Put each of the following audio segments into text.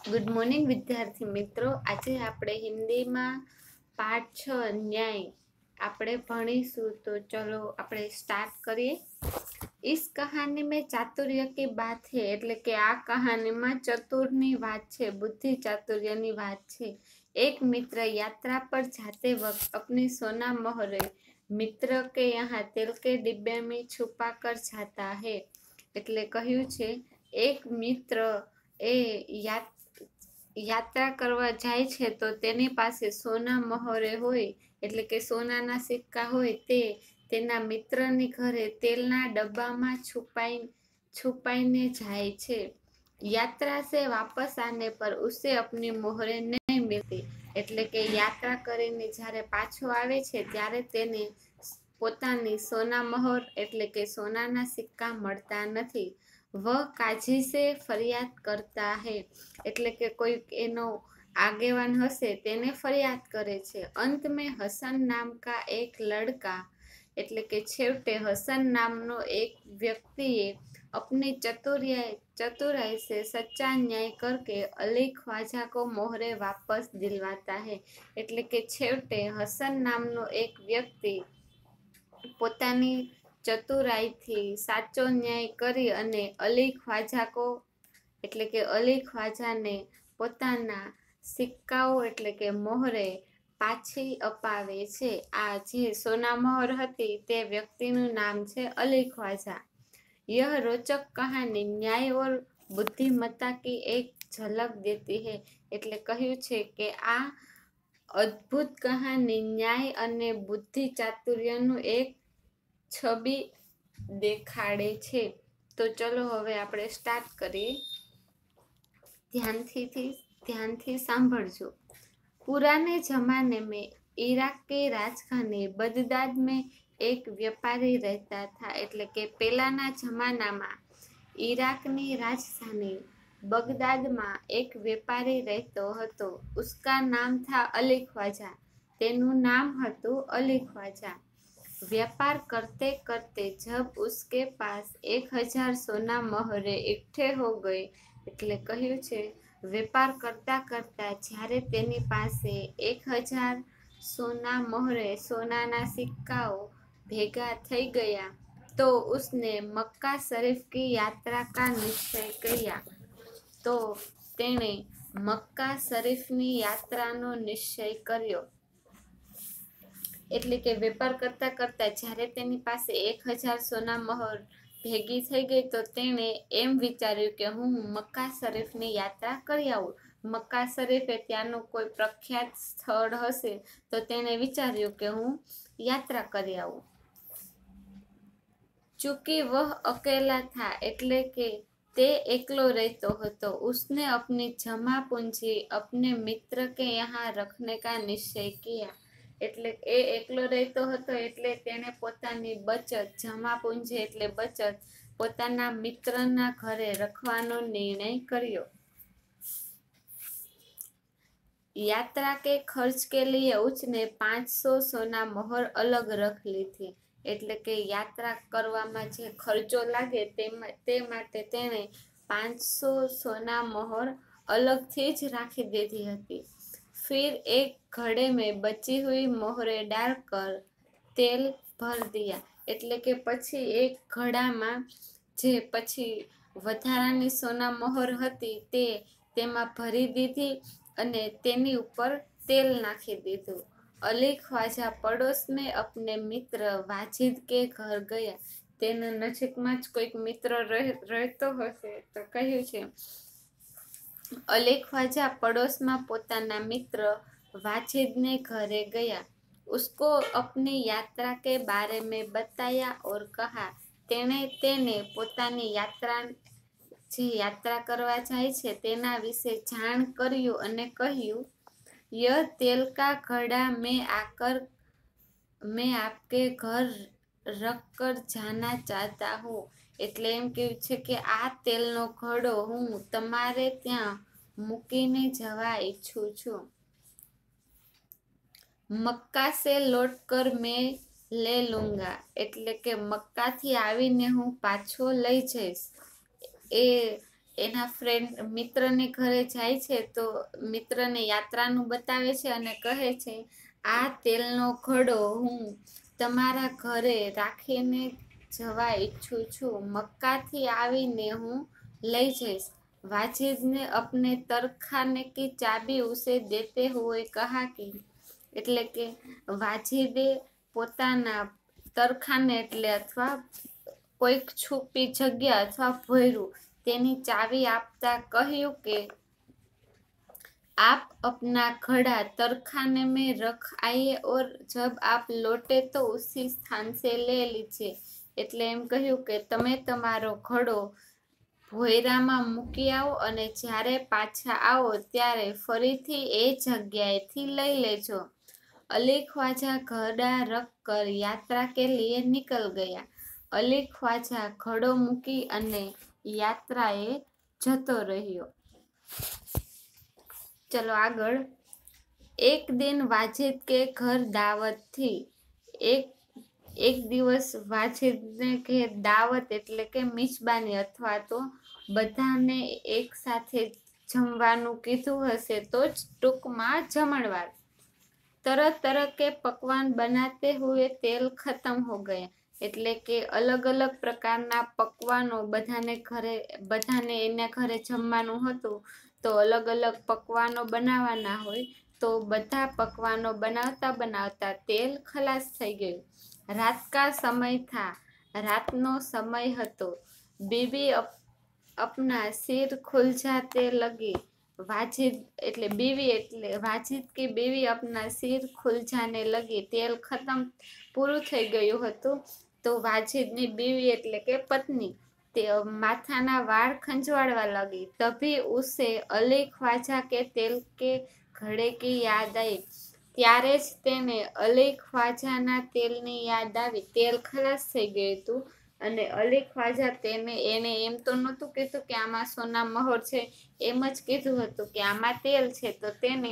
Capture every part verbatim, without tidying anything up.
Good morning વિદ્યાર્થી મિત્રો। આજે આપણે હિન્દીમાં પાઠ છ ન્યાય આપણે ભણીશું। તો ચલો આપણે સ્ટાર્ટ કરીએ। इस कहानी में चातुर्य की बात है, એટલે કે આ કહાનીમાં ચતુરની વાત છે, બુદ્ધિ ચાતુર્યની વાત છે। एक मित्र यात्रा पर जाते वक्त अपनी सोना मोहरे मित्र के यहाँ तेल के डिब्बे में छुपा कर जाता है। એટલે કહ્યું છે એક મિત્ર એ યાત્રા કરવા જાય છે તો તેની પાસે સોના મહોરે હોય એટલે કે સોનાના સિક્કા હોય તે તેના મિત્રની ઘરે તેલના ડબ્બામાં છુપાઈ છુપાઈને જાય છે। યાત્રા સે વાપસ આને પર ઉસે અપની મોહરે નહીં મિલતી, એટલે કે યાત્રા કરીને જ્યારે પાછો આવે છે ત્યારે તેને પોતાની સોના મહોર એટલે કે સોનાના સિક્કા મળતા નથી। વહ કાજી સે ફરિયાદ કરતા હૈ, એટલે કે કોઈ એનો આગેવાન હશે તેને ફરિયાદ કરે છે। અંત મેં હસન નામ કા એક લડકા, એટલે કે છેવટે હસન નામનો એક વ્યક્તિએ अपनी चतुराई चतुराई से सच्चा न्याय करके अली ख्वाजा को मोहरे वापस दिलवाता है, એટલે કે છેવટે હસન નામનો એક વ્યક્તિ પોતાની ચતુરાઈથી સાચો ન્યાય કરી અને અલી ખ્વાજા કો એટલે કે અલી ખ્વાજાને પોતાના સિક્કાઓ એટલે કે મોહરે પાછી અપાવે છે। આ જે સોના મોહર હતી તે વ્યક્તિનું નામ છે અલી ખ્વાજા। यह रोचक कहानी न्याय और बुद्धिमत्ता की एक झलक देती है, એટલે કહ્યું છે કે આ અદ્ભુત કહાની ન્યાય અને બુદ્ધિ ચાતુર્યનું એક છબી દેખાડે છે। તો ચલો હવે આપણે સ્ટાર્ટ કરીએ। ध्यानથી ध्यानથી સાંભળજો। पुराने जमाने में इराक के राजधानी बगदाद में एक व्यापारी रहता था, એટલે કે પહેલાના જમાનામાં ઈરાકની રાજધાની બગદાદમાં એક વેપારી રહેતો હતો। उसका नाम था अली ख्वाजा, તેનું નામ હતું અલી ખ્વાજા। व्यापार करते करते जब उसके पास एक हजार सोना मोहरे इकट्ठे हो गए, એટલે કહ્યું છે વેપાર કરતા કરતા જ્યારે તેની પાસે એક હજાર સોના મોહરે સોનાના સિક્કાઓ ભેગા થઈ ગયા તો उसने मक्का शरीफ की यात्रा का निश्चय किया, તો તેણે મક્કા શરીફની યાત્રાનો નિશ્ચય કર્યો। એટલે કે વેપાર કરતા કરતા જ્યારે તેની પાસે એક હજાર સોના મહોર ભેગી થઈ ગઈ તો તેણે એમ વિચાર્યું કે હું મક્કા શરીફની યાત્રા કરી આવું। મક્કા શરીફ એ ત્યાંનું કોઈ પ્રખ્યાત સ્થળ હશે તો તેણે વિચાર્યું કે હું યાત્રા કરી આવું। ચૂંકि વહ અકેલા થા, એટલે કે તે એકલો રહેતો હતો। उसने अपनी जमा पूंजी अपने मित्र के यहाँ रखने का निश्चय किया, એટલે એ એકલો રહેતો હતો એટલે તેણે પોતાની બચત જમા પૂંજી એટલે બચત પોતાના મિત્રના ઘરે રખવાનો નિર્ણય કર્યો। यात्रा के खर्च के लिए उसने पाँच सौ सोना मोहर अलग रख ली थी, એટલે કે યાત્રા કરવામાં જે ખર્ચો લાગે તે માટે તેણે પાંચસો સોના મોહર અલગથી જ રાખી દીધી હતી। फिर एक घड़े में बची हुई मोहरे डालकर तेल भर दिया, એટલે કે પછી એક ઘડામાં જે પછી વધારાની સોના મોહર હતી તે તેમાં ભરી દીધી અને તેની ઉપર તેલ નાખી દીધું। અલી ખ્વાજા પડોશ में अपने मित्र वाजिद के घर गया, તેના નજીકમાં જ કોઈક મિત્ર રહેતો હશે તો કહ્યું છે અલી ખ્વાજા પડોશમાં પોતાના મિત્ર वाजिदने घरे गया। उसको अपनी यात्रा के बारे में बताया और कहा, તેણે તેને પોતાની યાત્રા જે યાત્રા કરવા જાય છે તેના વિશે જાણ કર્યું અને કહ્યું यह तेल का घड़ा मैं आकर मैं आपके घर रख कर जाना चाहता हूँ, એટલે એમ કહ્યું છે કે આ તેલનો ઘડો હું તમારે ત્યાં મૂકીને જવા ઈચ્છું છું। મક્કા સે લौट कर मैं ले लूंगा, એટલે કે મક્કાથી આવીને હું પાછો લઈ જઈશ। એ એના ફ્રેન્ડ મિત્રને ઘરે જાય છે તો મિત્રને યાત્રાનું બતાવે છે અને કહે છે આ તેલનો ઘડો હું તમારા ઘરે રાખીને જવા ઈચ્છું છું, મક્કાથી આવીને હું લઈ જઈશ। वाजिद ने अपने तरखाने की चाबी उसे देते हुए कहा कि એટલે કે વાજીદે પોતાના તરખાને એટલે અથવા કોઈક છુપી જગ્યા અથવા ભોયરું તેની ચાવી આપતા કહ્યું કે आप अपना घड़ा तरखाने में रख आइए और जब आप लौटे तो उसी स्थान से ले लीजिए। એટલે એમ કહ્યું કે તમે તમારો ઘડો ભોયરામાં મૂકી આવો અને જ્યારે પાછા આવો ત્યારે ફરીથી એ જગ્યાએથી લઈ લેજો। અલી ખ્વાજા ઘડા રખ કર યાત્રા કે લીએ નિકલ ગયા। અલી ખ્વાજા ઘડો મૂકી અને યાત્રાએ જતો રહ્યો। चलो આગળ। એક દિન વાजिद के घर दावत थी। એક એક દિવસ વાजिदને ઘેર દાવત એટલે કે મિજબાની અથવા તો બધાને એક સાથે જમવાનું કીધું હશે તો જ ટૂંકમાં જમણવાર। तरह तरह के पकवान बनाते हुए तेल खत्म हो गया એટલે કે અલગ અલગ પ્રકારના પકવાનો બધાને ઘરે બધાને એના ઘરે જમવાનું હતું તો અલગ અલગ પકવાનો બનાવવાના હોય તો બધા પકવાનો બનાવતા બનાવતા તેલ ખલાસ થઈ ગયું। રાત કા સમય થા રાતનો સમય હતો। બીબી अपना सिर खुलजाते लगी। वाजिद એટલે बीवी એટલે वाजिद की बीवी अपना सिर खुलजाने लगी। तेल खत्म પૂરું થઈ ગયું હતું તો વાजिदની बीवी એટલે કે પત્ની તે માથાના વાળ ખંજવાળવા લગી। તભી ઉસે અલી ખ્વાજા કે તેલ કે ઘડે કી યાદ આવી। ત્યારે જ તેને અલી ખ્વાજાના તેલની યાદ આવી। તેલ ખલાસ થઈ ગયું હતું અને અલી ખ્વાજા તેને એને એમ તો નહોતું કીધું કે આમાં સોના મહોર છે, એમ જ કીધું હતું કે આમાં તેલ છે તો તેને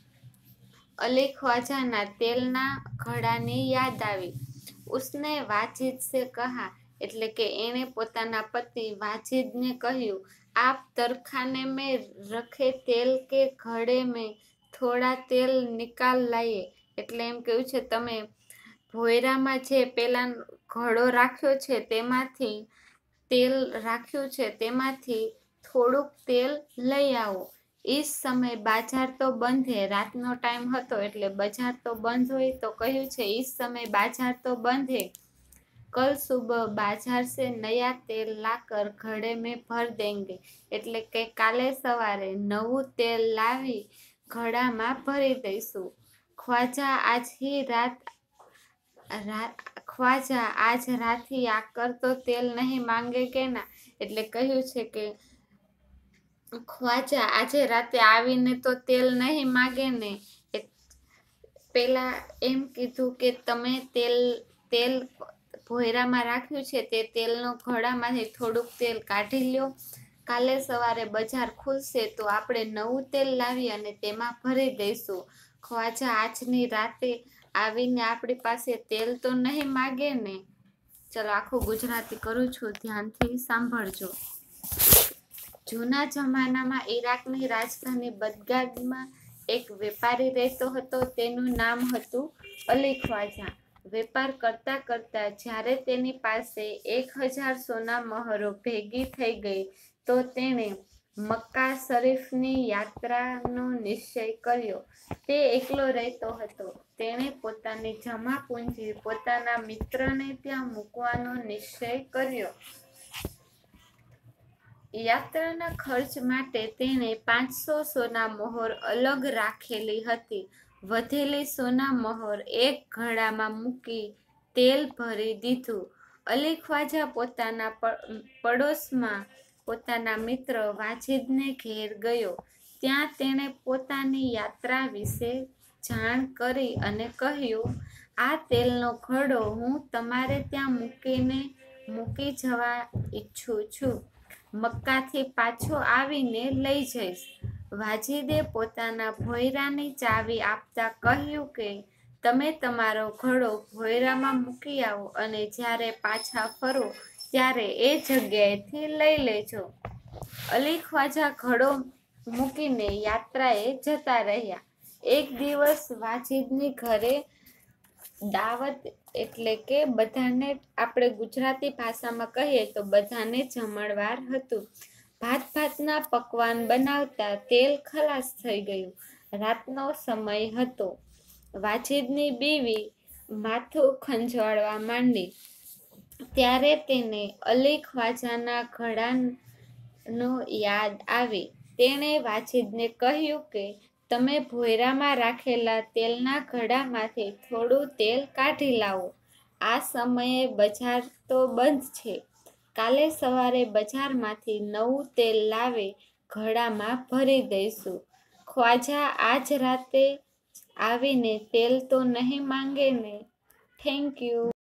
અલી ખ્વાજાના તેલના ઘડાની યાદ આવી। उसने वाजिद से कहा એટલે કે એણે પોતાના પતિ વાजिदને કહ્યું आप तरखाने में रखे तेल के घड़े में थोड़ा तेल निकाल लाइए। એટલે એમ કહ્યું છે તમે ભોયરામાં જે પેલા ઘડો રાખ્યો છે તેમાંથી તેલ રાખ્યું છે તેમાંથી થોડુંક તેલ લઈ આવો। इस समय बाजार तो बंद है। રાતનો ટાઈમ હતો એટલે બજાર તો બંધ હોય તો કહ્યું છે इस समय बाजार तो बंद है। कल सुबह बाजार से नया तेल लाकर घड़े में भर देंगे એટલે કે કાલે સવારે નવું તેલ લાવી ઘડામાં ભરી દઈશું। ખ્વાજા આજ ही रात ખ્વાજા આજ રાત ही आकर तो तेल नहीं मांगेगे ना એટલે કહ્યું છે કે ખ્વાજા આજે રાતે આવીને તો તેલ નહીં માગે ને। પેલા એમ કીધું કે તમે તેલ તેલ ભોયરામાં રાખ્યું છે તે તેલનો ઘડામાંથી થોડુંક તેલ કાઢી લ્યો। કાલે સવારે બજાર ખુલશે તો આપણે નવું તેલ લાવી અને તેમાં ભરી દઈશું। ખ્વાજા આજની રાતે આવીને આપણી પાસે તેલ તો નહીં માગે ને। ચલો આખું ગુજરાતી કરું છું, ધ્યાનથી સાંભળજો। જૂના જમાનામાં ઈરાકની રાજધાની બગદાદમાં એક વેપારી રહેતો હતો। તેનું નામ હતું અલી ખ્વાજા। વેપાર કરતા કરતા જ્યારે તેની પાસે એક હજાર સોના મહોરો ભેગી થઈ ગઈ તો તેણે મક્કા શરીફની યાત્રાનો નિશ્ચય કર્યો। તે એકલો રહેતો હતો। તેણે પોતાની જમા પૂંજી પોતાના મિત્રને ત્યાં મૂકવાનો નિશ્ચય કર્યો। યાત્રાના ખર્ચ માટે તેણે પાંચસો સોના મહોર અલગ રાખેલી હતી। વધેલી સોના મહોર એક ઘડામાં મૂકી તેલ ભરી દીધું। અલી ખ્વાજા પોતાના પડોશમાં પોતાના મિત્ર વાजिदને ઘેર ગયો। ત્યાં તેણે પોતાની યાત્રા વિશે જાણ કરી અને કહ્યું આ તેલનો ઘડો હું તમારે ત્યાં મૂકીને મૂકી જવા ઈચ્છું છું, મક્કાથી પાછો આવીને લઈ જઈશ। વાजिदે પોતાના ભોયરાની ચાવી આપતા કહ્યું કે તમે તમારો ઘડો ભોયરામાં મૂકી આવો અને જ્યારે પાછા ફરો ત્યારે એ જગ્યાએથી લઈ લેજો। અલી ખ્વાજા ઘડો મૂકીને યાત્રાએ જતા રહ્યા. એક દિવસ વાજિદની ઘરે દાવત એટલે કે બધાને, આપણે ગુજરાતી ભાષામાં કહીએ તો બધાને જમણવાર હતું. ભાત ભાતના પકવાન બનાવતા તેલ ખલાસ થઈ ગયું. રાતનો સમય હતો. વાજિદની બીવી માથું ખંજવાળવા માંડી ત્યારે તેને અલી ખ્વાજાના ઘડાનો યાદ આવી. તેણે વાજિદને કહ્યું કે તમે ભોંયરામાં રાખેલા તેલના ઘડામાંથી થોડું તેલ કાઢી લાવો. આ સમયે બજાર તો બંધ છે. કાલે સવારે બજારમાંથી નવું તેલ લાવી ઘડામાં ભરી દઈશું. ખ્વાજા આજ રાતે આવીને તેલ તો નહીં માંગે ને? Thank you.